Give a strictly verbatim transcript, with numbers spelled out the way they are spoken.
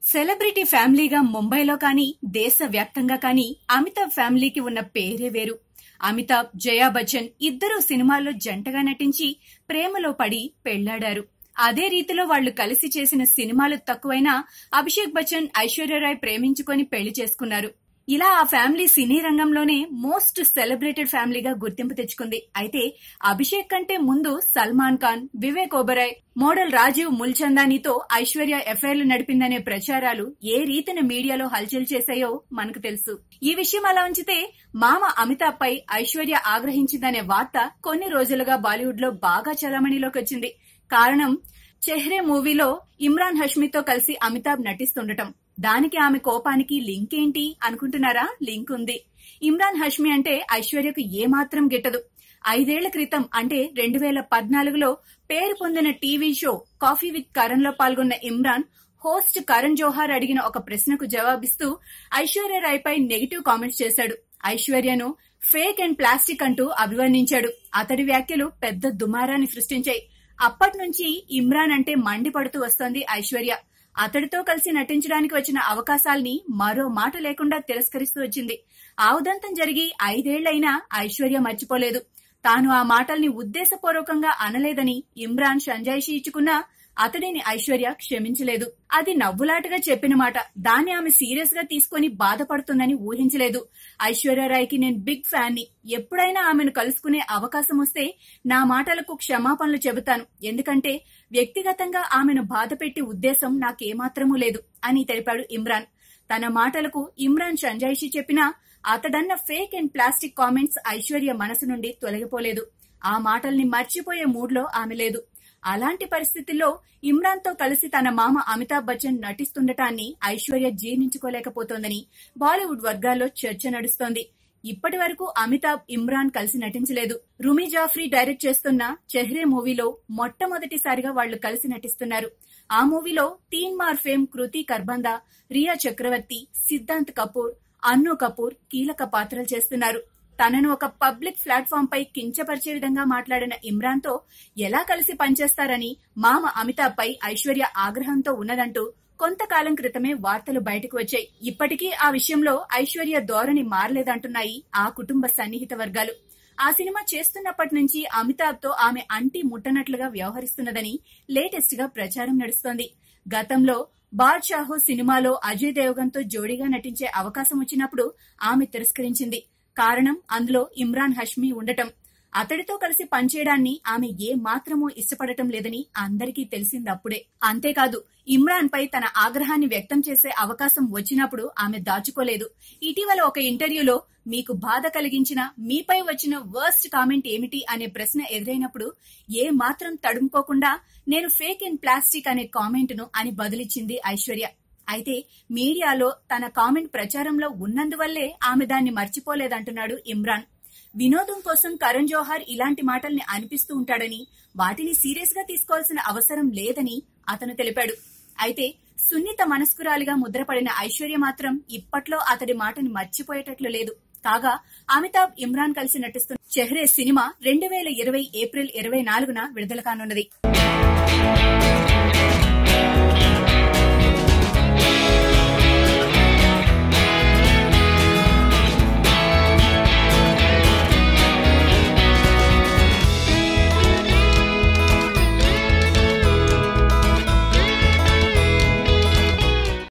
Celebrity ఫ్యామిలీగా ముంబైలో కానీ దేశవ్యాప్తంగా కానీ అమితాబ్ ఫ్యామిలీకి ఉన్న పేరే వేరు. అమితాబ్, జయా బచ్చన్ ఇద్దరూ సినిమాల్లో జంటగా నటించి ప్రేమలో పడి పెళ్లాడారు. అదే రీతిలో వాళ్లు కలిసి చేసిన సినిమాలు తక్కువైనా అభిషేక్ బచ్చన్, ఐశ్వర్యరాయ్ ప్రేమించుకొని పెళ్లి చేసుకున్నారు. ఇలా ఆ ఫ్యామిలీ సినీ రంగంలోనే మోస్ట్ సెలబ్రేటెడ్ ఫ్యామిలీగా గుర్తింపు తెచ్చుకుంది. అయితే అభిషేక్ కంటే ముందు సల్మాన్ ఖాన్, వివేక్ ఓబెరాయ్, మోడల్ రాజీవ్ ముల్చందానీతో ఐశ్వర్య ఎఫ్ఐఆర్లు నడిపిందనే ప్రచారాలు ఏ రీతిన మీడియాలో హల్చల్ చేశాయో మనకు తెలుసు. ఈ విషయం అలా ఉంచితే మామ అమితాబ్ పై ఐశ్వర్య ఆగ్రహించిందనే వార్త కొన్ని రోజులుగా బాలీవుడ్ లో బాగా చలామణిలోకి వచ్చింది. కారణం చెహ్రే మూవీలో ఇమ్రాన్ హష్మీతో కలిసి అమితాబ్ నటిస్తుండటం. దానికి ఆమె కోపానికి లింక్ ఏంటి అనుకుంటున్నారా? లింక్ ఉంది. ఇమ్రాన్ హష్మీ అంటే ఐశ్వర్యకు ఏమాత్రం గిట్టదు. ఐదేళ్ల క్రితం అంటే రెండు వేల పద్నాలుగులో పేరు పొందిన TV show Koffee with Karan లో పాల్గొన్న ఇమ్రాన్ హోస్ట్ కరణ్ జోహార్ అడిగిన ఒక ప్రశ్నకు జవాబిస్తూ ఐశ్వర్యరాయ్ పై నెగిటివ్ కామెంట్స్ చేశాడు. ఐశ్వర్యను ఫేక్ అండ్ ప్లాస్టిక్ అంటూ అభివర్ణించాడు. అతడి వ్యాఖ్యలు పెద్ద దుమారాన్ని సృష్టించాయి. అప్పటి నుంచి ఇమ్రాన్ అంటే మండిపడుతూ వస్తోంది ఐశ్వర్య. అతడితో కలిసి నటించడానికి వచ్చిన అవకాశాల్ని మరో మాట లేకుండా తిరస్కరిస్తూ వచ్చింది. ఆ ఉదంతం జరిగి ఐదేళ్లైనా ఐశ్వర్య మర్చిపోలేదు. తాను ఆ మాటల్ని ఉద్దేశపూర్వకంగా అనలేదని ఇమ్రాన్ సంజాయిషీ ఇచ్చుకున్నా అతడిని ఐశ్వర్య క్షమించలేదు. అది నవ్వులాటగా చెప్పిన మాట. దాన్ని ఆమె సీరియస్ గా తీసుకుని బాధపడుతుందని ఊహించలేదు. ఐశ్వర్యరాయ్కి నేను బిగ్ ఫ్యాన్ ని. ఎప్పుడైనా ఆమెను కలుసుకునే అవకాశం వస్తే నా మాటలకు క్షమాపణలు చెబుతాను. ఎందుకంటే వ్యక్తిగతంగా ఆమెను బాధపెట్టే ఉద్దేశం నాకేమాత్రమూ లేదు అని తెలిపాడు ఇమ్రాన్. తన మాటలకు ఇమ్రాన్ సంజాయిషీ చెప్పినా అతడన్న fake and plastic comments Aishwarya మనసు నుండి తొలగిపోలేదు. ఆ మాటల్ని మర్చిపోయే మూడ్ లో ఆమె లేదు. అలాంటి పరిస్థితుల్లో ఇమ్రాన్ తో కలిసి తన మామ అమితాబ్ బచ్చన్ నటిస్తుండటాన్ని ఐశ్వర్య జీర్ణించుకోలేకపోతోందని బాలీవుడ్ వర్గాల్లో చర్చ నడుస్తోంది. ఇప్పటి వరకు అమితాబ్, ఇమ్రాన్ కలిసి నటించలేదు. రుమీ జాఫ్రీ డైరెక్ట్ చేస్తున్న చెహ్రే మూవీలో మొట్టమొదటిసారిగా వాళ్లు కలిసి నటిస్తున్నారు. ఆ మూవీలో తీన్ మార్ ఫేమ్ కృతి కర్బందా, రియా చక్రవర్తి, సిద్ధాంత్ కపూర్, అన్ను కపూర్ కీలక పాత్రలు చేస్తున్నారు. తనను ఒక పబ్లిక్ ప్లాట్ఫామ్ పై కించపరిచే విధంగా మాట్లాడిన ఇమ్రాన్ తో ఎలా కలిసి పనిచేస్తారని మామ అమితాబ్ పై ఐశ్వర్య ఆగ్రహంతో ఉన్నదంటూ కొంతకాలం క్రితమే వార్తలు బయటకు వచ్చాయి. ఇప్పటికీ ఆ విషయంలో ఐశ్వర్య ధోరణి మారలేదంటున్నాయి ఆ కుటుంబ సన్నిహిత వర్గాలు. ఆ సినిమా చేస్తున్నప్పటి నుంచి అమితాబ్ తో ఆమె అంటి ముట్టనట్లుగా వ్యవహరిస్తున్నదని లేటెస్ట్ గా ప్రచారం నడుస్తోంది. గతంలో బాద్షాహో సినిమాలో అజయ్ దేవగన్ తో జోడీగా నటించే అవకాశం వచ్చినప్పుడు ఆమె తిరస్కరించింది. కారణం అందులో ఇమ్రాన్ హష్మీ ఉండటం. అతడితో కలిసి పనిచేయడాన్ని ఆమె ఏ మాత్రమూ ఇష్టపడటం లేదని అందరికీ తెలిసిందప్పుడే. అంతేకాదు ఇమ్రాన్ పై తన ఆగ్రహాన్ని వ్యక్తం చేసే అవకాశం వచ్చినప్పుడు ఆమె దాచుకోలేదు. ఇటీవల ఒక ఇంటర్వ్యూలో మీకు బాధ కలిగించిన, మీపై వచ్చిన వర్స్ట్ కామెంట్ ఏమిటి అనే ప్రశ్న ఎదురైనప్పుడు ఏ మాత్రం తడుముకోకుండా నేను ఫేక్ అండ్ ప్లాస్టిక్ అనే కామెంట్ ను అని బదులిచ్చింది ఐశ్వర్య. అయితే మీడియాలో తన కామెంట్ ప్రచారంలో ఉన్నందువల్లే ఆమె దాన్ని మర్చిపోలేదంటున్నాడు ఇమ్రాన్. వినోదం కోసం కరణ్ జోహార్ ఇలాంటి మాటల్ని అనిపిస్తూ ఉంటాడని, వాటిని సీరియస్ గా తీసుకోవాల్సిన అవసరం లేదని అతను తెలిపాడు. అయితే సున్నిత మనస్కురాలిగా ముద్రపడిన ఐశ్వర్య మాత్రం ఇప్పట్లో అతడి మాటని మర్చిపోయేటట్లు లేదు. కాగా అమితాబ్, ఇమ్రాన్ కలిసి నటిస్తున్న చెహ్రే సినిమా రెండు వేల ఇరవై ఏప్రిల్ ఇరవై నాలుగున విడుదల కానున్నది.